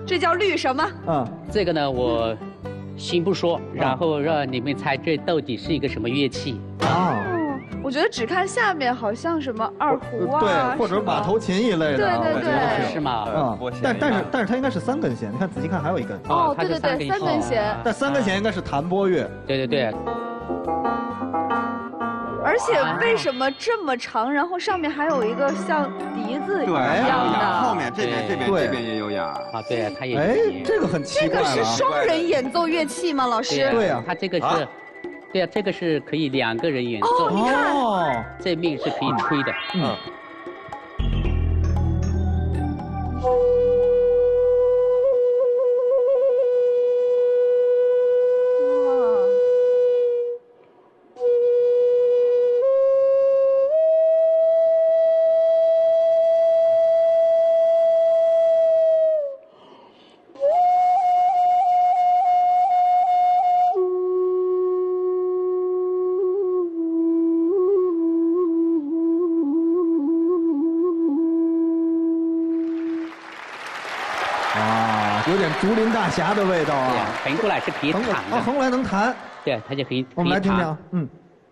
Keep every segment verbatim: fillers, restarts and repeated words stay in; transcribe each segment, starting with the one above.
这叫绿什么？ 嗯， 这个呢，我先不说，然后让你们猜这到底是一个什么乐器。 啊。 我觉得只看下面好像什么二胡啊， 对，或者马头琴一类的， 对对对， 是吗？ 啊，但但是但是它应该是三根弦，你看仔细看还有一根。 哦，对对对，三根弦。 但三根弦应该是弹拨乐。 对对对。 而且为什么这么长，然后上面还有一个像笛子一样的？ 后面这边这边这边也有哑啊，对，它也。 哎，这个很奇怪。 这个是双人演奏乐器吗，老师？ 对呀， 它这个是。 对啊，这个是可以两个人演奏。 哦，你看， 哦， 这面是可以吹的。 嗯。啊，有点竹林大侠的味道啊！ 横过来是可以弹的。 啊，横过来能弹。 对，它就可以。 我们来听听，嗯。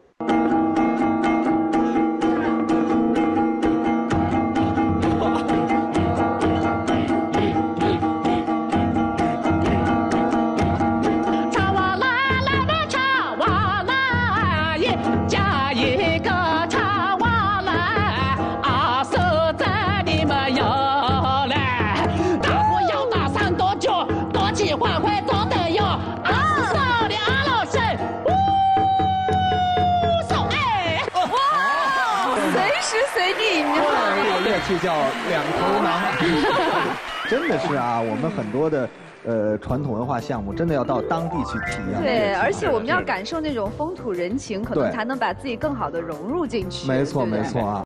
换回总得有二少的二老师，呜手哎， 哇，随时随地，你知道吗？ 这个乐器叫两头囊，真的是啊，我们很多的呃传统文化项目，真的要到当地去体验。 对，而且我们要感受那种风土人情，可能才能把自己更好的融入进去。 没错，没错啊。